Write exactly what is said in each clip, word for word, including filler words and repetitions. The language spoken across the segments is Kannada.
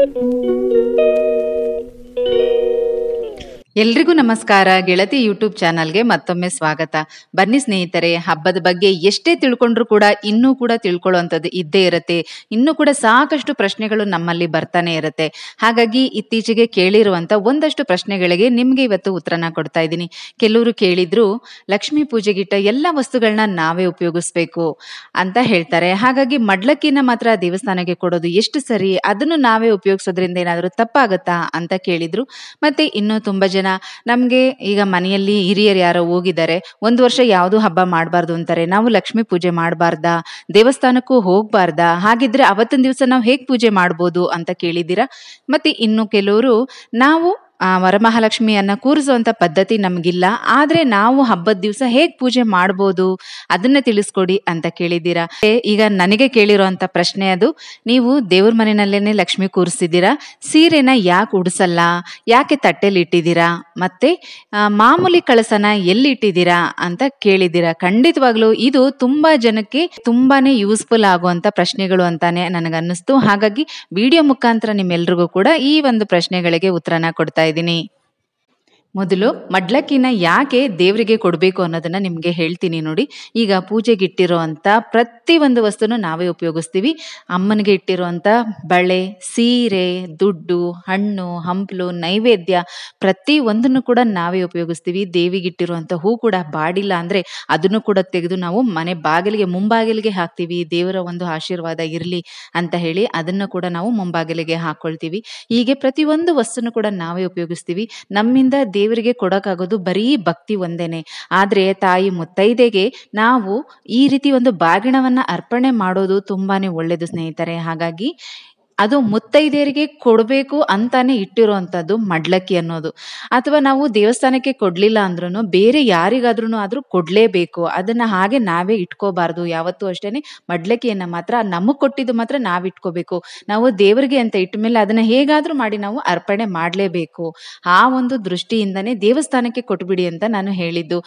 ಎಲ್ರಿಗೂ ನಮಸ್ಕಾರ. ಗೆಳತಿ ಯೂಟ್ಯೂಬ್ ಚಾನಲ್ಗೆ ಮತ್ತೊಮ್ಮೆ ಸ್ವಾಗತ. ಬನ್ನಿ ಸ್ನೇಹಿತರೆ, ಹಬ್ಬದ ಬಗ್ಗೆ ಎಷ್ಟೇ ತಿಳ್ಕೊಂಡ್ರು ಕೂಡ ಇನ್ನೂ ಕೂಡ ತಿಳ್ಕೊಳ್ಳುವಂಥದ್ದು ಇದ್ದೇ ಇರುತ್ತೆ. ಇನ್ನೂ ಕೂಡ ಸಾಕಷ್ಟು ಪ್ರಶ್ನೆಗಳು ನಮ್ಮಲ್ಲಿ ಬರ್ತಾನೆ ಇರುತ್ತೆ. ಹಾಗಾಗಿ ಇತ್ತೀಚೆಗೆ ಕೇಳಿರುವಂಥ ಒಂದಷ್ಟು ಪ್ರಶ್ನೆಗಳಿಗೆ ನಿಮಗೆ ಇವತ್ತು ಉತ್ತರನ ಕೊಡ್ತಾ ಇದ್ದೀನಿ. ಕೆಲವರು ಕೇಳಿದ್ರು, ಲಕ್ಷ್ಮೀ ಪೂಜೆಗಿಟ್ಟ ಎಲ್ಲ ವಸ್ತುಗಳನ್ನ ನಾವೇ ಉಪಯೋಗಿಸ್ಬೇಕು ಅಂತ ಹೇಳ್ತಾರೆ. ಹಾಗಾಗಿ ಮಡ್ಲಕ್ಕಿನ ಮಾತ್ರ ದೇವಸ್ಥಾನಕ್ಕೆ ಕೊಡೋದು ಎಷ್ಟು ಸರಿ, ಅದನ್ನು ನಾವೇ ಉಪಯೋಗಿಸೋದ್ರಿಂದ ಏನಾದರೂ ತಪ್ಪಾಗತ್ತಾ ಅಂತ ಕೇಳಿದ್ರು. ಮತ್ತೆ ಇನ್ನೂ ತುಂಬಾ ಜನ ನಮ್ಗೆ ಈಗ ಮನೆಯಲ್ಲಿ ಹಿರಿಯರು ಯಾರೋ ಹೋಗಿದ್ದಾರೆ, ಒಂದು ವರ್ಷ ಯಾವುದು ಹಬ್ಬ ಮಾಡಬಾರ್ದು ಅಂತಾರೆ, ನಾವು ಲಕ್ಷ್ಮೀ ಪೂಜೆ ಮಾಡಬಾರ್ದಾ, ದೇವಸ್ಥಾನಕ್ಕೂ ಹೋಗ್ಬಾರ್ದಾ, ಹಾಗಿದ್ರೆ ಅವತ್ತಿನ ದಿವಸ ನಾವು ಹೇಗೆ ಪೂಜೆ ಮಾಡ್ಬೋದು ಅಂತ ಕೇಳಿದ್ದೀರಾ. ಮತ್ತೆ ಇನ್ನು ಕೆಲವರು, ನಾವು ಆ ವರಮಹಾಲಕ್ಷ್ಮಿಯನ್ನ ಕೂರಿಸುವಂತ ಪದ್ಧತಿ ನಮಗಿಲ್ಲ, ಆದ್ರೆ ನಾವು ಹಬ್ಬದ ದಿವಸ ಹೇಗ್ ಪೂಜೆ ಮಾಡ್ಬೋದು ಅದನ್ನ ತಿಳಿಸ್ಕೊಡಿ ಅಂತ ಕೇಳಿದ್ದೀರಾ. ಈಗ ನನಗೆ ಕೇಳಿರೋಂತ ಪ್ರಶ್ನೆ ಅದು, ನೀವು ದೇವ್ರ ಮನೆಯಲ್ಲೇನೆ ಲಕ್ಷ್ಮಿ ಕೂರಿಸಿದ್ದೀರಾ, ಸೀರೆನ ಯಾಕೆ ಉಡಿಸಲ್ಲ, ಯಾಕೆ ತಟ್ಟೆಲಿ ಇಟ್ಟಿದ್ದೀರಾ, ಮತ್ತೆ ಮಾಮೂಲಿ ಕಳಸನ ಎಲ್ಲಿ ಇಟ್ಟಿದ್ದೀರಾ ಅಂತ ಕೇಳಿದ್ದೀರಾ. ಖಂಡಿತವಾಗ್ಲೂ ಇದು ತುಂಬಾ ಜನಕ್ಕೆ ತುಂಬಾನೇ ಯೂಸ್ಫುಲ್ ಆಗುವಂತ ಪ್ರಶ್ನೆಗಳು ಅಂತಾನೆ ನನಗನ್ನಿಸ್ತು. ಹಾಗಾಗಿ ವಿಡಿಯೋ ಮುಖಾಂತರ ನಿಮ್ಮೆಲ್ರಿಗೂ ಕೂಡ ಈ ಒಂದು ಪ್ರಶ್ನೆಗಳಿಗೆ ಉತ್ತರನ ಕೊಡ್ತಾ ಇದ್ದೀನಿ. ಮೊದಲು ಮಡ್ಲಕ್ಕಿನ ಯಾಕೆ ದೇವರಿಗೆ ಕೊಡಬೇಕು ಅನ್ನೋದನ್ನ ನಿಮಗೆ ಹೇಳ್ತೀನಿ ನೋಡಿ. ಈಗ ಪೂಜೆಗೆ ಇಟ್ಟಿರೋಂಥ ಪ್ರತಿ ಒಂದು ವಸ್ತುನು ನಾವೇ ಉಪಯೋಗಿಸ್ತೀವಿ. ಅಮ್ಮನಿಗೆ ಇಟ್ಟಿರುವಂಥ ಬಳೆ, ಸೀರೆ, ದುಡ್ಡು, ಹಣ್ಣು, ಹಂಪಲು, ನೈವೇದ್ಯ ಪ್ರತಿ ಒಂದನ್ನು ಕೂಡ ನಾವೇ ಉಪಯೋಗಿಸ್ತೀವಿ. ದೇವಿಗೆ ಇಟ್ಟಿರುವಂಥ ಹೂ ಕೂಡ ಬಾಡಿಲ್ಲ ಅಂದ್ರೆ ಅದನ್ನು ಕೂಡ ತೆಗೆದು ನಾವು ಮನೆ ಬಾಗಿಲಿಗೆ ಮುಂಬಾಗಿಲಿಗೆ ಹಾಕ್ತೀವಿ. ದೇವರ ಒಂದು ಆಶೀರ್ವಾದ ಇರಲಿ ಅಂತ ಹೇಳಿ ಅದನ್ನು ಕೂಡ ನಾವು ಮುಂಬಾಗಿಲಿಗೆ ಹಾಕೊಳ್ತೀವಿ. ಹೀಗೆ ಪ್ರತಿಯೊಂದು ವಸ್ತುನು ಕೂಡ ನಾವೇ ಉಪಯೋಗಿಸ್ತೀವಿ. ನಮ್ಮಿಂದ ದೇವರಿಗೆ ಕೊಡಕ್ಕಾಗೋದು ಬರೀ ಭಕ್ತಿ ಒಂದೇನೆ. ಆದ್ರೆ ತಾಯಿ ಮುತ್ತೈದೆಗೆ ನಾವು ಈ ರೀತಿ ಒಂದು ಬಾಗಿಣವನ್ನ ಅರ್ಪಣೆ ಮಾಡೋದು ತುಂಬಾನೇ ಒಳ್ಳೇದು ಸ್ನೇಹಿತರೆ. ಹಾಗಾಗಿ ಅದು ಮುತ್ತೈದೆಯರಿಗೆ ಕೊಡಬೇಕು ಅಂತಾನೆ ಇಟ್ಟಿರುವಂತದ್ದು ಮಡ್ಲಕ್ಕಿ ಅನ್ನೋದು. ಅಥವಾ ನಾವು ದೇವಸ್ಥಾನಕ್ಕೆ ಕೊಡ್ಲಿಲ್ಲ ಅಂದ್ರೂ ಬೇರೆ ಯಾರಿಗಾದ್ರೂ ಆದ್ರೂ ಕೊಡ್ಲೇಬೇಕು. ಅದನ್ನ ಹಾಗೆ ನಾವೇ ಇಟ್ಕೋಬಾರ್ದು. ಯಾವತ್ತೂ ಅಷ್ಟೇನೆ ಮಡ್ಲಕ್ಕಿಯನ್ನ ಮಾತ್ರ ನಮಗ್ ಕೊಟ್ಟಿದ್ದು ಮಾತ್ರ ನಾವ್ ಇಟ್ಕೋಬೇಕು. ನಾವು ದೇವರಿಗೆ ಅಂತ ಇಟ್ಟ ಮೇಲೆ ಅದನ್ನ ಹೇಗಾದ್ರೂ ಮಾಡಿ ನಾವು ಅರ್ಪಣೆ ಮಾಡ್ಲೇಬೇಕು. ಆ ಒಂದು ದೃಷ್ಟಿಯಿಂದನೇ ದೇವಸ್ಥಾನಕ್ಕೆ ಕೊಟ್ಬಿಡಿ ಅಂತ ನಾನು ಹೇಳಿದ್ದು.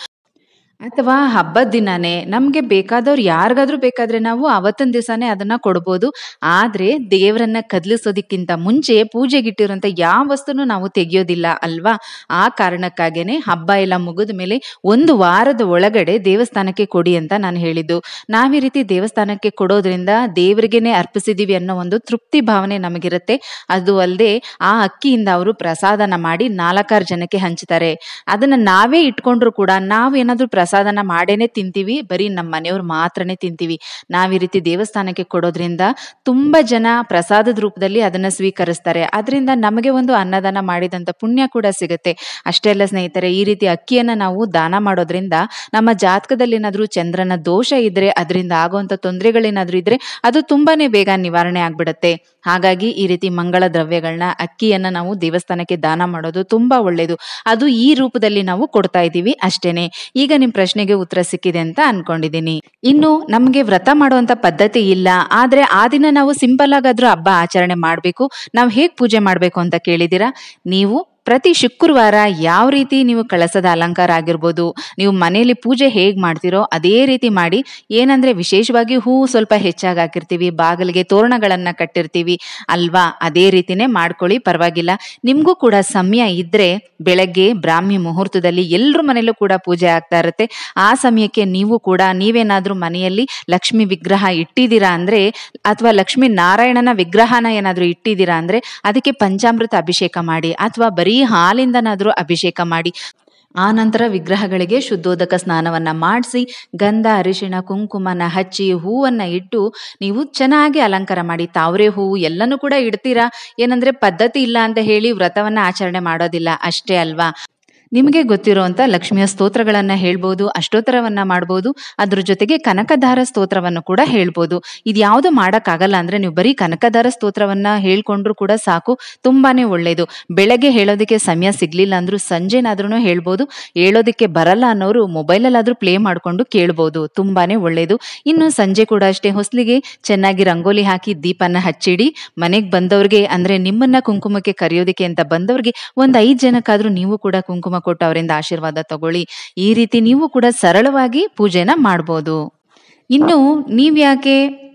ಅಥವಾ ಹಬ್ಬದ ದಿನಾನೇ ನಮ್ಗೆ ಬೇಕಾದವ್ರು ಯಾರಿಗಾದ್ರೂ ಬೇಕಾದ್ರೆ ನಾವು ಅವತ್ತಿನ ದಿವಸನೇ ಅದನ್ನ ಕೊಡ್ಬೋದು. ಆದ್ರೆ ದೇವರನ್ನ ಕದ್ಲಿಸೋದಕ್ಕಿಂತ ಮುಂಚೆ ಪೂಜೆಗಿಟ್ಟಿರೋಂಥ ಯಾವ ವಸ್ತುನು ನಾವು ತೆಗಿಯೋದಿಲ್ಲ ಅಲ್ವಾ. ಆ ಕಾರಣಕ್ಕಾಗೇನೆ ಹಬ್ಬ ಎಲ್ಲ ಮುಗಿದ ಮೇಲೆ ಒಂದು ವಾರದ ಒಳಗಡೆ ದೇವಸ್ಥಾನಕ್ಕೆ ಕೊಡಿ ಅಂತ ನಾನು ಹೇಳಿದ್ದು. ನಾವ್ ಈ ರೀತಿ ದೇವಸ್ಥಾನಕ್ಕೆ ಕೊಡೋದ್ರಿಂದ ದೇವರಿಗೆನೆ ಅರ್ಪಿಸಿದೀವಿ ಅನ್ನೋ ಒಂದು ತೃಪ್ತಿ ಭಾವನೆ ನಮಗಿರುತ್ತೆ. ಅದು ಅಲ್ಲದೆ ಆ ಅಕ್ಕಿಯಿಂದ ಅವರು ಪ್ರಸಾದನ ಮಾಡಿ ನಾಲ್ಕಾರು ಜನಕ್ಕೆ ಹಂಚ್ತಾರೆ. ಅದನ್ನ ನಾವೇ ಇಟ್ಕೊಂಡ್ರು ಕೂಡ ನಾವ್ ಏನಾದ್ರೂ ಪ್ರಸಾದನ ಮಾಡೇನೆ ತಿಂತೀವಿ, ಬರೀ ನಮ್ಮ ಮನೆಯವ್ರು ಮಾತ್ರನೇ ತಿಂತೀವಿ. ನಾವ್ ಈ ರೀತಿ ದೇವಸ್ಥಾನಕ್ಕೆ ಕೊಡೋದ್ರಿಂದ ತುಂಬಾ ಜನ ಪ್ರಸಾದದ ರೂಪದಲ್ಲಿ ಅದನ್ನ ಸ್ವೀಕರಿಸ್ತಾರೆ. ಅದರಿಂದ ನಮಗೆ ಒಂದು ಅನ್ನದಾನ ಮಾಡಿದಂತ ಪುಣ್ಯ ಕೂಡ ಸಿಗುತ್ತೆ. ಅಷ್ಟೇ ಅಲ್ಲ ಸ್ನೇಹಿತರೆ, ಈ ರೀತಿ ಅಕ್ಕಿಯನ್ನ ನಾವು ದಾನ ಮಾಡೋದ್ರಿಂದ ನಮ್ಮ ಜಾತಕದಲ್ಲಿ ಏನಾದ್ರೂ ಚಂದ್ರನ ದೋಷ ಇದ್ರೆ, ಅದರಿಂದ ಆಗುವಂತ ತೊಂದರೆಗಳೇನಾದ್ರೂ ಇದ್ರೆ ಅದು ತುಂಬಾನೇ ಬೇಗ ನಿವಾರಣೆ ಆಗ್ಬಿಡತ್ತೆ. ಹಾಗಾಗಿ ಈ ರೀತಿ ಮಂಗಳ ದ್ರವ್ಯಗಳನ್ನ, ಅಕ್ಕಿಯನ್ನ ನಾವು ದೇವಸ್ಥಾನಕ್ಕೆ ದಾನ ಮಾಡೋದು ತುಂಬಾ ಒಳ್ಳೇದು. ಅದು ಈ ರೂಪದಲ್ಲಿ ನಾವು ಕೊಡ್ತಾ ಇದ್ದೀವಿ ಅಷ್ಟೇನೆ. ಈಗ ನಿಮ್ ಪ್ರಶ್ನೆಗೆ ಉತ್ತರ ಸಿಕ್ಕಿದೆ ಅಂತ ಅನ್ಕೊಂಡಿದ್ದೀನಿ. ಇನ್ನು ನಮ್ಗೆ ವ್ರತ ಮಾಡುವಂತ ಪದ್ಧತಿ ಇಲ್ಲ, ಆದ್ರೆ ಆ ದಿನ ನಾವು ಸಿಂಪಲ್ ಆಗಾದ್ರೂ ಹಬ್ಬ ಆಚರಣೆ ಮಾಡ್ಬೇಕು, ನಾವ್ ಹೇಗ್ ಪೂಜೆ ಮಾಡ್ಬೇಕು ಅಂತ ಕೇಳಿದಿರಾ. ನೀವು ಪ್ರತಿ ಶುಕ್ರವಾರ ಯಾವ ರೀತಿ ನೀವು ಕಳಸದ ಅಲಂಕಾರ ಆಗಿರ್ಬೋದು, ನೀವು ಮನೆಯಲ್ಲಿ ಪೂಜೆ ಹೇಗ್ ಮಾಡ್ತಿರೋ ಅದೇ ರೀತಿ ಮಾಡಿ. ಏನಂದ್ರೆ ವಿಶೇಷವಾಗಿ ಹೂವು ಸ್ವಲ್ಪ ಹೆಚ್ಚಾಗಿ ಹಾಕಿರ್ತೀವಿ, ಬಾಗಿಲಿಗೆ ತೋರಣಗಳನ್ನ ಕಟ್ಟಿರ್ತೀವಿ ಅಲ್ವಾ, ಅದೇ ರೀತಿನೇ ಮಾಡ್ಕೊಳ್ಳಿ, ಪರವಾಗಿಲ್ಲ. ನಿಮ್ಗೂ ಕೂಡ ಸಮಯ ಇದ್ರೆ ಬೆಳಗ್ಗೆ ಬ್ರಾಹ್ಮಿ ಮುಹೂರ್ತದಲ್ಲಿ ಎಲ್ರ ಮನೆಯಲ್ಲೂ ಕೂಡ ಪೂಜೆ ಆಗ್ತಾ ಇರುತ್ತೆ. ಆ ಸಮಯಕ್ಕೆ ನೀವು ಕೂಡ ನೀವೇನಾದ್ರೂ ಮನೆಯಲ್ಲಿ ಲಕ್ಷ್ಮಿ ವಿಗ್ರಹ ಇಟ್ಟಿದ್ದೀರಾ ಅಂದ್ರೆ, ಅಥವಾ ಲಕ್ಷ್ಮೀ ನಾರಾಯಣನ ವಿಗ್ರಹನ ಏನಾದ್ರೂ ಇಟ್ಟಿದ್ದೀರಾ ಅಂದ್ರೆ ಅದಕ್ಕೆ ಪಂಚಾಮೃತ ಅಭಿಷೇಕ ಮಾಡಿ, ಅಥವಾ ಬರೀ ಹಾಲಿಂದನಾದ್ರೂ ಅಭಿಷೇಕ ಮಾಡಿ. ಆ ನಂತರ ವಿಗ್ರಹಗಳಿಗೆ ಶುದ್ಧೋದಕ ಸ್ನಾನವನ್ನ ಮಾಡಿಸಿ, ಗಂಧ, ಅರಿಶಿಣ, ಕುಂಕುಮನ ಹಚ್ಚಿ, ಹೂವನ್ನ ಇಟ್ಟು ನೀವು ಚೆನ್ನಾಗಿ ಅಲಂಕಾರ ಮಾಡಿ. ತಾವರೆ ಹೂವು ಎಲ್ಲನೂ ಕೂಡ ಇಡ್ತೀರಾ, ಏನಂದ್ರೆ ಪದ್ಧತಿ ಇಲ್ಲ ಅಂತ ಹೇಳಿ ವ್ರತವನ್ನ ಆಚರಣೆ ಮಾಡೋದಿಲ್ಲ ಅಷ್ಟೇ ಅಲ್ವಾ. ನಿಮಗೆ ಗೊತ್ತಿರುವಂತ ಲಕ್ಷ್ಮಿಯ ಸ್ತೋತ್ರಗಳನ್ನ ಹೇಳ್ಬೋದು, ಅಷ್ಟೋತ್ತರವನ್ನ ಮಾಡ್ಬೋದು, ಅದ್ರ ಜೊತೆಗೆ ಕನಕಧಾರ ಸ್ತೋತ್ರವನ್ನು ಕೂಡ ಹೇಳ್ಬೋದು. ಇದು ಯಾವುದು ಮಾಡಕ್ಕಾಗಲ್ಲ ಅಂದ್ರೆ ನೀವು ಬರೀ ಕನಕಧಾರ ಸ್ತೋತ್ರವನ್ನ ಹೇಳ್ಕೊಂಡ್ರು ಕೂಡ ಸಾಕು, ತುಂಬಾನೇ ಒಳ್ಳೇದು. ಬೆಳಗ್ಗೆ ಹೇಳೋದಕ್ಕೆ ಸಮಯ ಸಿಗ್ಲಿಲ್ಲ ಅಂದ್ರೂ ಸಂಜೆನಾದ್ರೂ ಹೇಳ್ಬೋದು. ಹೇಳೋದಕ್ಕೆ ಬರಲ್ಲ ಅನ್ನೋರು ಮೊಬೈಲಲ್ಲಾದ್ರೂ ಪ್ಲೇ ಮಾಡ್ಕೊಂಡು ಕೇಳ್ಬೋದು, ತುಂಬಾನೇ ಒಳ್ಳೇದು. ಇನ್ನು ಸಂಜೆ ಕೂಡ ಅಷ್ಟೇ, ಹೊಸ್ಲಿಗೆ ಚೆನ್ನಾಗಿ ರಂಗೋಲಿ ಹಾಕಿ ದೀಪನ ಹಚ್ಚಿಡಿ. ಮನೆಗ್ ಬಂದವ್ರಿಗೆ ಅಂದ್ರೆ ನಿಮ್ಮನ್ನ ಕುಂಕುಮಕ್ಕೆ ಕರೆಯೋದಕ್ಕೆ ಅಂತ ಬಂದವ್ರಿಗೆ ಒಂದ್ ಐದ್ ಜನಕ್ಕಾದ್ರೂ ನೀವು ಕೂಡ ಕುಂಕುಮ ಕೊಟ್ಟು ಅವರಿಂದ ಆಶೀರ್ವಾದ ತಗೊಳ್ಳಿ. ಈ ರೀತಿ ನೀವು ಕೂಡ ಸರಳವಾಗಿ ಪೂಜೆನ ಮಾಡ್ಬೋದು. ಇನ್ನು ನೀವ್ ಯಾಕೆ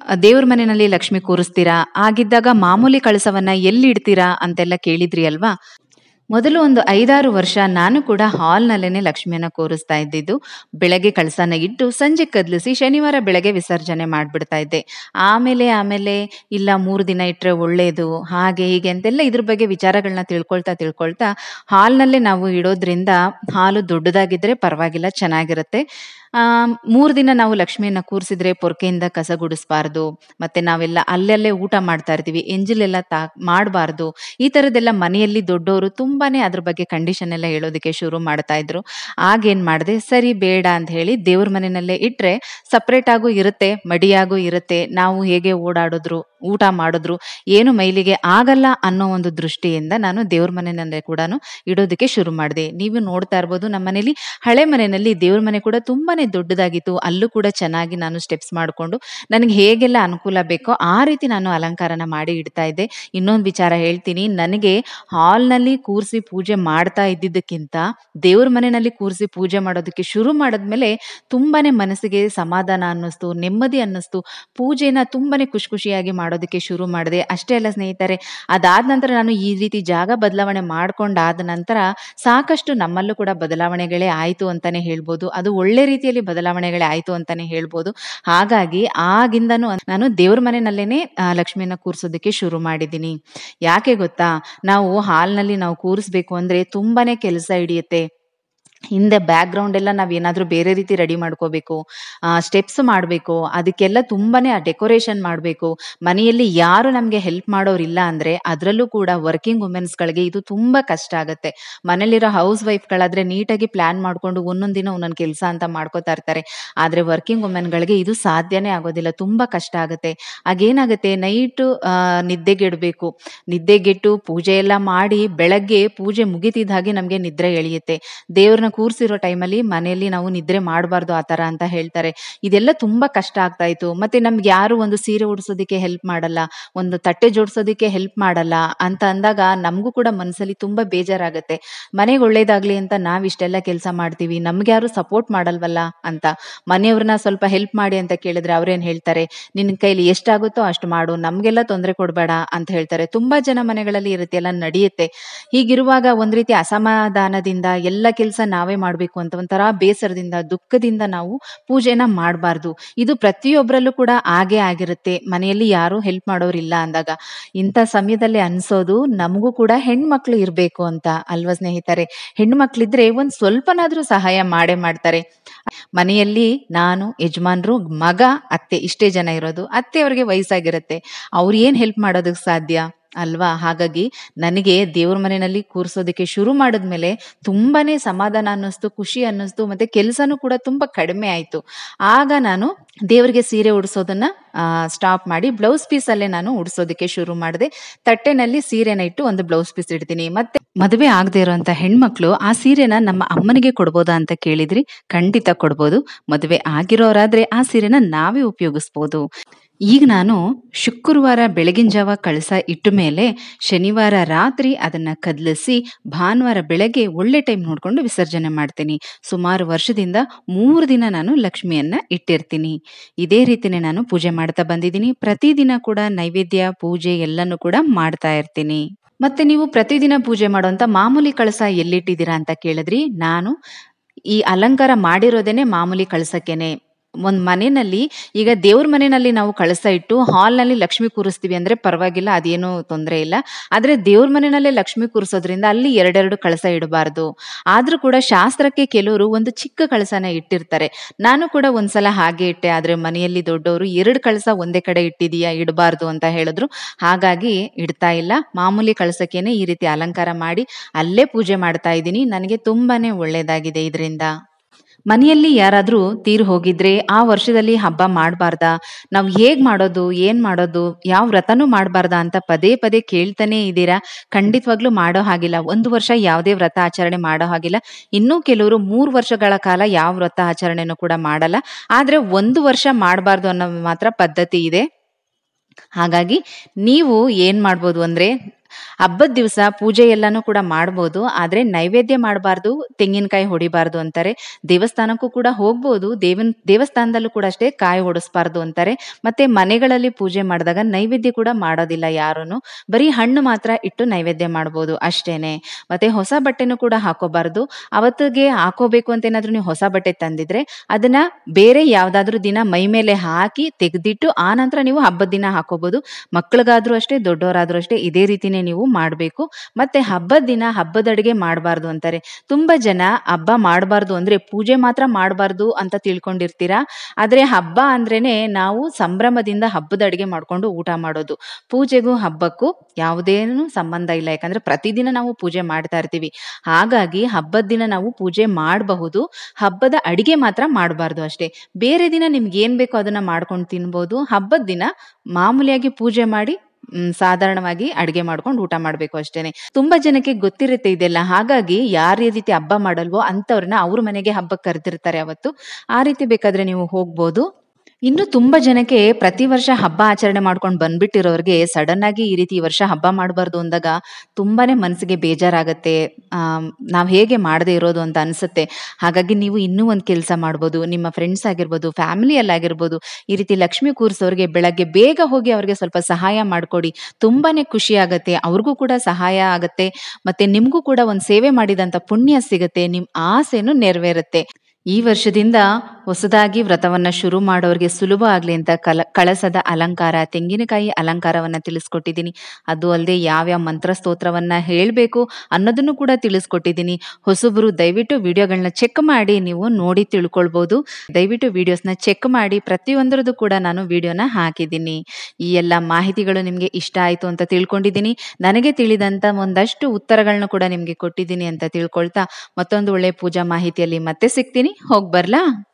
ದೇವ್ರ ಮನೆಯಲ್ಲಿ ಲಕ್ಷ್ಮಿ ಕೂರಿಸ್ತೀರಾ? ಆಗಿದ್ದಾಗ ಮಾಮೂಲಿ ಕಳಸವನ್ನ ಎಲ್ಲಿ ಇಡ್ತೀರಾ ಅಂತೆಲ್ಲ ಕೇಳಿದ್ರಿ ಅಲ್ವಾ? ಮೊದಲು ಒಂದು ಐದಾರು ವರ್ಷ ನಾನು ಕೂಡ ಹಾಲ್ನಲ್ಲೇನೆ ಲಕ್ಷ್ಮಿಯನ್ನ ಕೂರಿಸ್ತಾ ಇದ್ದಿದ್ದು. ಬೆಳಗ್ಗೆ ಕಳಸನ ಇಟ್ಟು ಸಂಜೆ ಕದ್ಲಿಸಿ ಶನಿವಾರ ಬೆಳಗ್ಗೆ ವಿಸರ್ಜನೆ ಮಾಡ್ಬಿಡ್ತಾ ಇದ್ದೆ. ಆಮೇಲೆ ಆಮೇಲೆ ಇಲ್ಲ ಮೂರು ದಿನ ಇಟ್ರೆ ಒಳ್ಳೇದು, ಹಾಗೆ ಹೀಗೆ ಅಂತೆಲ್ಲ ಇದ್ರ ಬಗ್ಗೆ ವಿಚಾರಗಳನ್ನ ತಿಳ್ಕೊಳ್ತಾ ತಿಳ್ಕೊಳ್ತಾ ಹಾಲ್ನಲ್ಲೇ ನಾವು ಇಡೋದ್ರಿಂದ ಹಾಲು ದೊಡ್ಡದಾಗಿದ್ರೆ ಪರವಾಗಿಲ್ಲ, ಚೆನ್ನಾಗಿರುತ್ತೆ. ಆ ಮೂರು ದಿನ ನಾವು ಲಕ್ಷ್ಮಿಯನ್ನ ಕೂರಿಸಿದ್ರೆ ಪೊರ್ಕೆಯಿಂದ ಕಸ ಗುಡಿಸ್ಬಾರ್ದು, ಮತ್ತೆ ನಾವೆಲ್ಲ ಅಲ್ಲಲ್ಲೇ ಊಟ ಮಾಡ್ತಾ ಇರ್ತೀವಿ, ಎಂಜಲೆಲ್ಲ ತಾ ಮಾಡಬಾರ್ದು. ಈ ಥರದ್ದೆಲ್ಲ ಮನೆಯಲ್ಲಿ ದೊಡ್ಡವರು ತುಂಬಾನೇ ಅದ್ರ ಬಗ್ಗೆ ಕಂಡೀಷನ್ ಎಲ್ಲ ಹೇಳೋದಕ್ಕೆ ಶುರು ಮಾಡ್ತಾ ಇದ್ರು. ಆಗೇನ್ ಮಾಡಿದೆ, ಸರಿ ಬೇಡ ಅಂತ ಹೇಳಿ ದೇವ್ರ ಮನೆಯಲ್ಲೇ ಇಟ್ರೆ ಸಪ್ರೇಟ್ ಆಗೂ ಇರುತ್ತೆ, ಮಡಿಯಾಗೂ ಇರುತ್ತೆ. ನಾವು ಹೇಗೆ ಓಡಾಡಿದ್ರು ಊಟ ಮಾಡಿದ್ರು ಏನು ಮೈಲಿಗೆ ಆಗಲ್ಲ ಅನ್ನೋ ಒಂದು ದೃಷ್ಟಿಯಿಂದ ನಾನು ದೇವ್ರ ಮನೆಯಲ್ಲೇ ಕೂಡ ಇಡೋದಕ್ಕೆ ಶುರು ಮಾಡಿದೆ. ನೀವು ನೋಡ್ತಾ ಇರ್ಬೋದು, ನಮ್ಮ ಮನೇಲಿ ಹಳೆ ಮನೆಯಲ್ಲಿ ದೇವ್ರ ಮನೆ ಕೂಡ ತುಂಬಾನೇ ದೊಡ್ಡದಾಗಿತ್ತು. ಅಲ್ಲೂ ಕೂಡ ಚೆನ್ನಾಗಿ ನಾನು ಸ್ಟೆಪ್ಸ್ ಮಾಡಿಕೊಂಡು ನನಗೆ ಹೇಗೆಲ್ಲ ಅನುಕೂಲ ಬೇಕೋ ಆ ರೀತಿ ನಾನು ಅಲಂಕಾರನ ಮಾಡಿ ಇಡ್ತಾ ಇದ್ದೆ. ಇನ್ನೊಂದು ವಿಚಾರ ಹೇಳ್ತೀನಿ, ನನಗೆ ಹಾಲ್ನಲ್ಲಿ ಕೂರಿಸಿ ಪೂಜೆ ಮಾಡ್ತಾ ಇದ್ದಿದ್ದಕ್ಕಿಂತ ದೇವ್ರ ಮನೆಯಲ್ಲಿ ಕೂರಿಸಿ ಪೂಜೆ ಮಾಡೋದಕ್ಕೆ ಶುರು ಮಾಡಿದ್ಮೇಲೆ ತುಂಬಾನೇ ಮನಸ್ಸಿಗೆ ಸಮಾಧಾನ ಅನ್ನಿಸ್ತು, ನೆಮ್ಮದಿ ಅನ್ನಿಸ್ತು. ಪೂಜೆನ ತುಂಬಾನೇ ಖುಷಿ ಖುಷಿಯಾಗಿ ಮಾಡೋದಕ್ಕೆ ಶುರು ಮಾಡಿದೆ. ಅಷ್ಟೇ ಅಲ್ಲ ಸ್ನೇಹಿತರೆ, ಅದಾದ ನಂತರ ನಾನು ಈ ರೀತಿ ಜಾಗ ಬದಲಾವಣೆ ಮಾಡ್ಕೊಂಡಾದ ನಂತರ ಸಾಕಷ್ಟು ನಮ್ಮಲ್ಲೂ ಕೂಡ ಬದಲಾವಣೆಗಳೇ ಆಯ್ತು ಅಂತಾನೆ ಹೇಳ್ಬೋದು. ಅದು ಒಳ್ಳೆ ರೀತಿಯಲ್ಲಿ ಬದಲಾವಣೆಗಳೇ ಆಯ್ತು ಅಂತಾನೆ ಹೇಳ್ಬೋದು. ಹಾಗಾಗಿ ಆಗಿಂದನೂ ನಾನು ದೇವ್ರ ಮನೆಯಲ್ಲೇನೆ ಲಕ್ಷ್ಮಿಯನ್ನ ಕೂರಿಸೋದಕ್ಕೆ ಶುರು ಮಾಡಿದ್ದೀನಿ. ಯಾಕೆ ಗೊತ್ತಾ, ನಾವು ಹಾಲ್ನಲ್ಲಿ ನಾವು ಕೂರಿಸ್ಬೇಕು ಅಂದ್ರೆ ತುಂಬಾನೇ ಕೆಲಸ ಹಿಡಿಯುತ್ತೆ. ಹಿಂದೆ ಬ್ಯಾಕ್ ಗ್ರೌಂಡ್ ಎಲ್ಲ ನಾವ್ ಏನಾದ್ರೂ ಬೇರೆ ರೀತಿ ರೆಡಿ ಮಾಡ್ಕೋಬೇಕು, ಸ್ಟೆಪ್ಸ್ ಮಾಡಬೇಕು, ಅದಕ್ಕೆಲ್ಲ ತುಂಬಾನೇ ಡೆಕೋರೇಷನ್ ಮಾಡಬೇಕು. ಮನೆಯಲ್ಲಿ ಯಾರು ನಮ್ಗೆ ಹೆಲ್ಪ್ ಮಾಡೋರಿಲ್ಲ ಅಂದ್ರೆ ಅದರಲ್ಲೂ ಕೂಡ ವರ್ಕಿಂಗ್ ವುಮೆನ್ಸ್ ಗಳಿಗೆ ಇದು ತುಂಬಾ ಕಷ್ಟ ಆಗುತ್ತೆ. ಮನೇಲಿರೋ ಹೌಸ್ ವೈಫ್ ಗಳಾದ್ರೆ ನೀಟಾಗಿ ಪ್ಲಾನ್ ಮಾಡ್ಕೊಂಡು ಒಂದೊಂದ್ ದಿನ ಒಂದೊಂದ್ ಕೆಲಸ ಅಂತ ಮಾಡ್ಕೋತಾ ಇರ್ತಾರೆ. ಆದ್ರೆ ವರ್ಕಿಂಗ್ ವುಮೆನ್ ಗಳಿಗೆ ಇದು ಸಾಧ್ಯನೇ ಆಗೋದಿಲ್ಲ, ತುಂಬಾ ಕಷ್ಟ ಆಗುತ್ತೆ. ಆಗೇನಾಗುತ್ತೆ, ನೈಟ್ ಅಹ್ ನಿದ್ದೆಗೆಡ್ಬೇಕು, ನಿದ್ದೆಗೆಟ್ಟು ಪೂಜೆ ಎಲ್ಲ ಮಾಡಿ ಬೆಳಗ್ಗೆ ಪೂಜೆ ಮುಗಿತಿದ್ದ ಹಾಗೆ ನಮ್ಗೆ ನಿದ್ರೆ ಎಳೆಯುತ್ತೆ. ದೇವ್ರನ್ನ ಕೂರ್ಸಿರೋ ಟೈಮಲ್ಲಿ ಮನೆಯಲ್ಲಿ ನಾವು ನಿದ್ರೆ ಮಾಡಬಾರ್ದು ಆ ತರ ಅಂತ ಹೇಳ್ತಾರೆ. ಇದೆಲ್ಲ ತುಂಬಾ ಕಷ್ಟ ಆಗ್ತಾ ಇತ್ತು. ಮತ್ತೆ ನಮ್ಗೆ ಯಾರು ಒಂದು ಸೀರೆ ಉಡ್ಸೋದಿಕ್ಕೆ ಹೆಲ್ಪ್ ಮಾಡಲ್ಲ, ಒಂದು ತಟ್ಟೆ ಜೋಡ್ಸೋದಿಕ್ಕೆ ಹೆಲ್ಪ್ ಮಾಡಲ್ಲ ಅಂತ ಅಂದಾಗ ನಮಗೂ ಕೂಡ ಮನಸ್ಸಲ್ಲಿ ತುಂಬಾ ಬೇಜಾರಾಗತ್ತೆ. ಮನೆಗೆ ಒಳ್ಳೇದಾಗ್ಲಿ ಅಂತ ನಾವ್ ಇಷ್ಟೆಲ್ಲ ಕೆಲಸ ಮಾಡ್ತೀವಿ, ನಮ್ಗೆ ಯಾರು ಸಪೋರ್ಟ್ ಮಾಡಲ್ವಲ್ಲ ಅಂತ. ಮನೆಯವ್ರನ್ನ ಸ್ವಲ್ಪ ಹೆಲ್ಪ್ ಮಾಡಿ ಅಂತ ಕೇಳಿದ್ರೆ ಅವ್ರೇನ್ ಹೇಳ್ತಾರೆ, ನಿನ್ ಕೈಲಿ ಎಷ್ಟಾಗುತ್ತೋ ಅಷ್ಟು ಮಾಡು, ನಮ್ಗೆಲ್ಲ ತೊಂದರೆ ಕೊಡ್ಬೇಡ ಅಂತ ಹೇಳ್ತಾರೆ. ತುಂಬಾ ಜನ ಮನೆಗಳಲ್ಲಿ ಇರುತ್ತೆ, ಎಲ್ಲ ನಡೆಯುತ್ತೆ. ಹೀಗಿರುವಾಗ ಒಂದ್ ರೀತಿ ಅಸಮಾಧಾನದಿಂದ ಎಲ್ಲ ಕೆಲಸ ನಾವೇ ಮಾಡ್ಬೇಕು ಅಂತ ಒಂಥರ ಬೇಸರದಿಂದ ದುಃಖದಿಂದ ನಾವು ಪೂಜೆನ ಮಾಡಬಾರ್ದು. ಇದು ಪ್ರತಿಯೊಬ್ಬರಲ್ಲೂ ಕೂಡ ಹಾಗೆ ಆಗಿರುತ್ತೆ, ಮನೆಯಲ್ಲಿ ಯಾರು ಹೆಲ್ಪ್ ಮಾಡೋರಿಲ್ಲ ಅಂದಾಗ. ಇಂಥ ಸಮಯದಲ್ಲಿ ಅನ್ಸೋದು ನಮಗೂ ಕೂಡ ಹೆಣ್ಮಕ್ಳು ಇರ್ಬೇಕು ಅಂತ ಅಲ್ವಾ ಸ್ನೇಹಿತರೆ? ಹೆಣ್ಮಕ್ಳಿದ್ರೆ ಒಂದ್ ಸ್ವಲ್ಪನಾದ್ರೂ ಸಹಾಯ ಮಾಡೇ ಮಾಡ್ತಾರೆ. ಮನೆಯಲ್ಲಿ ನಾನು, ಯಜಮಾನ್ರು, ಮಗ, ಅತ್ತೆ ಇಷ್ಟೇ ಜನ ಇರೋದು. ಅತ್ತೆ ಅವ್ರಿಗೆ ವಯಸ್ಸಾಗಿರುತ್ತೆ, ಅವ್ರು ಏನ್ ಹೆಲ್ಪ್ ಮಾಡೋದಕ್ಕೆ ಸಾಧ್ಯ ಅಲ್ವಾ? ಹಾಗಾಗಿ ನನಗೆ ದೇವ್ರ ಮನೆಯಲ್ಲಿ ಕೂರ್ಸೋದಕ್ಕೆ ಶುರು ಮಾಡಿದ್ಮೇಲೆ ತುಂಬಾನೇ ಸಮಾಧಾನ ಅನ್ನಿಸ್ತು, ಖುಷಿ ಅನ್ನಿಸ್ತು, ಮತ್ತೆ ಕೆಲಸನೂ ಕೂಡ ತುಂಬಾ ಕಡಿಮೆ ಆಯ್ತು. ಆಗ ನಾನು ದೇವರಿಗೆ ಸೀರೆ ಉಡ್ಸೋದನ್ನ ಸ್ಟಾಪ್ ಮಾಡಿ ಬ್ಲೌಸ್ ಪೀಸ್ ಅಲ್ಲೇ ನಾನು ಉಡ್ಸೋದಕ್ಕೆ ಶುರು ಮಾಡಿದೆ. ತಟ್ಟೆನಲ್ಲಿ ಸೀರೆನ ಇಟ್ಟು ಒಂದು ಬ್ಲೌಸ್ ಪೀಸ್ ಇಡ್ತೀನಿ. ಮತ್ತೆ ಮದುವೆ ಆಗದೆ ಇರುವಂತ ಹೆಣ್ಮಕ್ಳು ಆ ಸೀರೆನ ನಮ್ಮ ಅಮ್ಮನಿಗೆ ಕೊಡ್ಬೋದಾ ಅಂತ ಕೇಳಿದ್ರಿ, ಖಂಡಿತ ಕೊಡ್ಬೋದು. ಮದುವೆ ಆಗಿರೋರಾದ್ರೆ ಆ ಸೀರೆನ ನಾವೇ ಉಪಯೋಗಿಸ್ಬೋದು. ಈಗ ನಾನು ಶುಕ್ರವಾರ ಬೆಳಗಿನ ಜಾವ ಕಳಸ ಇಟ್ಟ ಮೇಲೆ ಶನಿವಾರ ರಾತ್ರಿ ಅದನ್ನ ಕದಲಿಸಿ ಭಾನುವಾರ ಬೆಳಗ್ಗೆ ಒಳ್ಳೆ ಟೈಮ್ ನೋಡ್ಕೊಂಡು ವಿಸರ್ಜನೆ ಮಾಡ್ತೀನಿ. ಸುಮಾರು ವರ್ಷದಿಂದ ಮೂರು ದಿನ ನಾನು ಲಕ್ಷ್ಮಿಯನ್ನ ಇಟ್ಟಿರ್ತೀನಿ. ಇದೇ ರೀತಿನೇ ನಾನು ಪೂಜೆ ಮಾಡ್ತಾ ಬಂದಿದ್ದೀನಿ. ಪ್ರತಿದಿನ ಕೂಡ ನೈವೇದ್ಯ ಪೂಜೆ ಎಲ್ಲನೂ ಕೂಡ ಮಾಡ್ತಾ ಇರ್ತೀನಿ. ಮತ್ತೆ ನೀವು ಪ್ರತಿದಿನ ಪೂಜೆ ಮಾಡುವಂತ ಮಾಮೂಲಿ ಕಳಸ ಎಲ್ಲಿಟ್ಟಿದ್ದೀರಾ ಅಂತ ಕೇಳಿದ್ರಿ. ನಾನು ಈ ಅಲಂಕಾರ ಮಾಡಿರೋದೇನೆ ಮಾಮೂಲಿ ಕಳಸಕ್ಕೇನೆ. ಒಂದ್ ಮನೆಯಲ್ಲಿ ಈಗ ದೇವ್ರ ಮನೆಯಲ್ಲಿ ನಾವು ಕಳಸ ಇಟ್ಟು ಹಾಲ್ ನಲ್ಲಿ ಲಕ್ಷ್ಮಿ ಕೂರಿಸ್ತೀವಿ ಅಂದ್ರೆ ಪರವಾಗಿಲ್ಲ, ಅದೇನು ತೊಂದರೆ ಇಲ್ಲ. ಆದ್ರೆ ದೇವ್ರ ಮನೆಯಲ್ಲೇ ಲಕ್ಷ್ಮಿ ಕೂರಿಸೋದ್ರಿಂದ ಅಲ್ಲಿ ಎರಡೆರಡು ಕಳಸ ಇಡಬಾರ್ದು. ಆದ್ರೂ ಕೂಡ ಶಾಸ್ತ್ರಕ್ಕೆ ಕೆಲವರು ಒಂದು ಚಿಕ್ಕ ಕಳಸನ ಇಟ್ಟಿರ್ತಾರೆ. ನಾನು ಕೂಡ ಒಂದ್ಸಲ ಹಾಗೆ ಇಟ್ಟೆ, ಆದ್ರೆ ಮನೆಯಲ್ಲಿ ದೊಡ್ಡವರು ಎರಡು ಕಳಸ ಒಂದೇ ಕಡೆ ಇಟ್ಟಿದೀಯಾ, ಇಡಬಾರ್ದು ಅಂತ ಹೇಳಿದ್ರು. ಹಾಗಾಗಿ ಇಡ್ತಾ ಇಲ್ಲ, ಮಾಮೂಲಿ ಕಳಸಕ್ಕೇನೆ ಈ ರೀತಿ ಅಲಂಕಾರ ಮಾಡಿ ಅಲ್ಲೇ ಪೂಜೆ ಮಾಡ್ತಾ ಇದ್ದೀನಿ. ನನಗೆ ತುಂಬಾನೇ ಒಳ್ಳೇದಾಗಿದೆ ಇದರಿಂದ. ಮನೆಯಲ್ಲಿ ಯಾರಾದ್ರೂ ತೀರ್ ಹೋಗಿದ್ರೆ ಆ ವರ್ಷದಲ್ಲಿ ಹಬ್ಬ ಮಾಡಬಾರ್ದಾ, ನಾವು ಹೇಗ್ ಮಾಡೋದು, ಏನ್ ಮಾಡೋದು, ಯಾವ ವ್ರತನೂ ಮಾಡಬಾರ್ದಾ ಅಂತ ಪದೇ ಪದೇ ಕೇಳ್ತಾನೆ ಇದ್ದೀರಾ. ಖಂಡಿತವಾಗ್ಲೂ ಮಾಡೋ ಹಾಗಿಲ್ಲ. ಒಂದು ವರ್ಷ ಯಾವುದೇ ವ್ರತ ಆಚರಣೆ ಮಾಡೋ ಹಾಗಿಲ್ಲ. ಇನ್ನೂ ಕೆಲವರು ಮೂರು ವರ್ಷಗಳ ಕಾಲ ಯಾವ ವ್ರತ ಆಚರಣೆನೂ ಕೂಡ ಮಾಡಲ್ಲ. ಆದ್ರೆ ಒಂದು ವರ್ಷ ಮಾಡಬಾರ್ದು ಅನ್ನೋ ಮಾತ್ರ ಪದ್ಧತಿ ಇದೆ. ಹಾಗಾಗಿ ನೀವು ಏನ್ ಮಾಡ್ಬೋದು ಅಂದ್ರೆ ಹಬ್ಬದ ದಿವಸ ಪೂಜೆ ಎಲ್ಲಾನು ಕೂಡ ಮಾಡ್ಬೋದು. ಆದ್ರೆ ನೈವೇದ್ಯ ಮಾಡಬಾರ್ದು, ತೆಂಗಿನಕಾಯಿ ಹೊಡಿಬಾರ್ದು ಅಂತಾರೆ. ದೇವಸ್ಥಾನಕ್ಕೂ ಕೂಡ ಹೋಗ್ಬೋದು. ದೇವನ್ ದೇವಸ್ಥಾನದಲ್ಲೂ ಕೂಡ ಅಷ್ಟೇ ಕಾಯಿ ಹೊಡಿಸ್ಬಾರ್ದು ಅಂತಾರೆ. ಮತ್ತೆ ಮನೆಗಳಲ್ಲಿ ಪೂಜೆ ಮಾಡಿದಾಗ ನೈವೇದ್ಯ ಕೂಡ ಮಾಡೋದಿಲ್ಲ ಯಾರೂನು. ಬರೀ ಹಣ್ಣು ಮಾತ್ರ ಇಟ್ಟು ನೈವೇದ್ಯ ಮಾಡ್ಬೋದು ಅಷ್ಟೇನೆ. ಮತ್ತೆ ಹೊಸ ಬಟ್ಟೆನೂ ಕೂಡ ಹಾಕೋಬಾರ್ದು. ಅವತ್ತಿಗೆ ಹಾಕೋಬೇಕು ಅಂತ ಏನಾದ್ರೂ ನೀವು ಹೊಸ ಬಟ್ಟೆ ತಂದಿದ್ರೆ ಅದನ್ನ ಬೇರೆ ಯಾವ್ದಾದ್ರು ದಿನ ಮೈ ಮೇಲೆ ಹಾಕಿ ತೆಗೆದಿಟ್ಟು ಆ ನಂತರ ನೀವು ಹಬ್ಬದ ದಿನ ಹಾಕೋಬಹುದು. ಮಕ್ಕಳಿಗಾದ್ರೂ ಅಷ್ಟೇ, ದೊಡ್ಡವರಾದ್ರೂ ಅಷ್ಟೇ ಇದೇ ರೀತಿನೇ ನೀವು ಮಾಡ್ಬೇಕು. ಮತ್ತೆ ಹಬ್ಬದ ದಿನ ಹಬ್ಬದ ಅಡಿಗೆ ಮಾಡಬಾರ್ದು ಅಂತಾರೆ. ತುಂಬಾ ಜನ ಹಬ್ಬ ಮಾಡಬಾರ್ದು ಅಂದ್ರೆ ಪೂಜೆ ಮಾತ್ರ ಮಾಡಬಾರ್ದು ಅಂತ ತಿಳ್ಕೊಂಡಿರ್ತೀರಾ. ಆದ್ರೆ ಹಬ್ಬ ಅಂದ್ರೇನೆ ನಾವು ಸಂಭ್ರಮದಿಂದ ಹಬ್ಬದ ಅಡಿಗೆ ಮಾಡ್ಕೊಂಡು ಊಟ ಮಾಡೋದು. ಪೂಜೆಗೂ ಹಬ್ಬಕ್ಕೂ ಯಾವುದೇನು ಸಂಬಂಧ ಇಲ್ಲ. ಯಾಕಂದ್ರೆ ಪ್ರತಿದಿನ ನಾವು ಪೂಜೆ ಮಾಡ್ತಾ ಇರ್ತೀವಿ. ಹಾಗಾಗಿ ಹಬ್ಬದ ದಿನ ನಾವು ಪೂಜೆ ಮಾಡಬಹುದು, ಹಬ್ಬದ ಅಡಿಗೆ ಮಾತ್ರ ಮಾಡಬಾರ್ದು ಅಷ್ಟೇ. ಬೇರೆ ದಿನ ನಿಮ್ಗೆ ಏನ್ ಬೇಕೋ ಅದನ್ನ ಮಾಡ್ಕೊಂಡು ತಿನ್ಬೋದು. ಹಬ್ಬದ ದಿನ ಮಾಮೂಲಿಯಾಗಿ ಪೂಜೆ ಮಾಡಿ ಹ್ಮ್ ಸಾಧಾರಣವಾಗಿ ಅಡಿಗೆ ಮಾಡ್ಕೊಂಡು ಊಟ ಮಾಡ್ಬೇಕು ಅಷ್ಟೇನೆ. ತುಂಬಾ ಜನಕ್ಕೆ ಗೊತ್ತಿರುತ್ತೆ ಇದೆಲ್ಲ. ಹಾಗಾಗಿ ಯಾರ ರೀತಿ ಹಬ್ಬ ಮಾಡಲ್ವೋ ಅಂತವ್ರನ್ನ ಅವ್ರ ಮನೆಗೆ ಹಬ್ಬಕ್ಕೆ ಕರೆದಿರ್ತಾರೆ ಅವತ್ತು. ಆ ರೀತಿ ಬೇಕಾದ್ರೆ ನೀವು ಹೋಗ್ಬೋದು. ಇನ್ನು ತುಂಬಾ ಜನಕ್ಕೆ ಪ್ರತಿ ವರ್ಷ ಹಬ್ಬ ಆಚರಣೆ ಮಾಡ್ಕೊಂಡು ಬಂದ್ಬಿಟ್ಟಿರೋರ್ಗೆ ಸಡನ್ ಆಗಿ ಈ ರೀತಿ ಈ ವರ್ಷ ಹಬ್ಬ ಮಾಡಬಾರ್ದು ಅಂದಾಗ ತುಂಬಾನೇ ಮನಸ್ಸಿಗೆ ಬೇಜಾರಾಗತ್ತೆ. ಆಮ್, ನಾವ್ ಹೇಗೆ ಮಾಡದೇ ಇರೋದು ಅಂತ ಅನ್ಸುತ್ತೆ. ಹಾಗಾಗಿ ನೀವು ಇನ್ನೂ ಒಂದ್ ಕೆಲಸ ಮಾಡ್ಬೋದು. ನಿಮ್ಮ ಫ್ರೆಂಡ್ಸ್ ಆಗಿರ್ಬೋದು, ಫ್ಯಾಮಿಲಿಯಲ್ಲಿ ಆಗಿರ್ಬೋದು, ಈ ರೀತಿ ಲಕ್ಷ್ಮಿ ಕೂರ್ಸೋರ್ಗೆ ಬೆಳಗ್ಗೆ ಬೇಗ ಹೋಗಿ ಅವ್ರಿಗೆ ಸ್ವಲ್ಪ ಸಹಾಯ ಮಾಡ್ಕೊಡಿ. ತುಂಬಾನೇ ಖುಷಿ ಆಗತ್ತೆ. ಅವ್ರಿಗೂ ಕೂಡ ಸಹಾಯ ಆಗತ್ತೆ. ಮತ್ತೆ ನಿಮ್ಗೂ ಕೂಡ ಒಂದ್ ಸೇವೆ ಮಾಡಿದಂತ ಪುಣ್ಯ ಸಿಗತ್ತೆ. ನಿಮ್ ಆಸೆನೂ ನೆರವೇರುತ್ತೆ. ಈ ವರ್ಷದಿಂದ ಹೊಸದಾಗಿ ವ್ರತವನ್ನ ಶುರು ಮಾಡೋರ್ಗೆ ಸುಲಭ ಆಗ್ಲಿ ಅಂತ ಕಲ ಕಳಸದ ಅಲಂಕಾರ, ತೆಂಗಿನಕಾಯಿ ಅಲಂಕಾರವನ್ನ ತಿಳಿಸ್ಕೊಟ್ಟಿದ್ದೀನಿ. ಅದು ಅಲ್ಲದೆ ಯಾವ್ಯಾವ ಮಂತ್ರ ಸ್ತೋತ್ರವನ್ನ ಹೇಳ್ಬೇಕು ಅನ್ನೋದನ್ನು ಕೂಡ ತಿಳಿಸ್ಕೊಟ್ಟಿದ್ದೀನಿ. ಹೊಸಬರು ದಯವಿಟ್ಟು ವಿಡಿಯೋಗಳನ್ನ ಚೆಕ್ ಮಾಡಿ ನೀವು ನೋಡಿ ತಿಳ್ಕೊಳ್ಬಹುದು. ದಯವಿಟ್ಟು ವಿಡಿಯೋಸ್ನ ಚೆಕ್ ಮಾಡಿ. ಪ್ರತಿಯೊಂದರದ್ದು ಕೂಡ ನಾನು ವಿಡಿಯೋನ ಹಾಕಿದ್ದೀನಿ. ಈ ಎಲ್ಲ ಮಾಹಿತಿಗಳು ನಿಮ್ಗೆ ಇಷ್ಟ ಆಯ್ತು ಅಂತ ತಿಳ್ಕೊಂಡಿದ್ದೀನಿ. ನನಗೆ ತಿಳಿದಂತ ಒಂದಷ್ಟು ಉತ್ತರಗಳನ್ನ ಕೂಡ ನಿಮ್ಗೆ ಕೊಟ್ಟಿದ್ದೀನಿ ಅಂತ ತಿಳ್ಕೊಳ್ತಾ ಮತ್ತೊಂದು ಒಳ್ಳೆ ಪೂಜಾ ಮಾಹಿತಿಯಲ್ಲಿ ಮತ್ತೆ ಸಿಗ್ತೀನಿ. ಹೋಗ್ ಬರ್ಲಾ?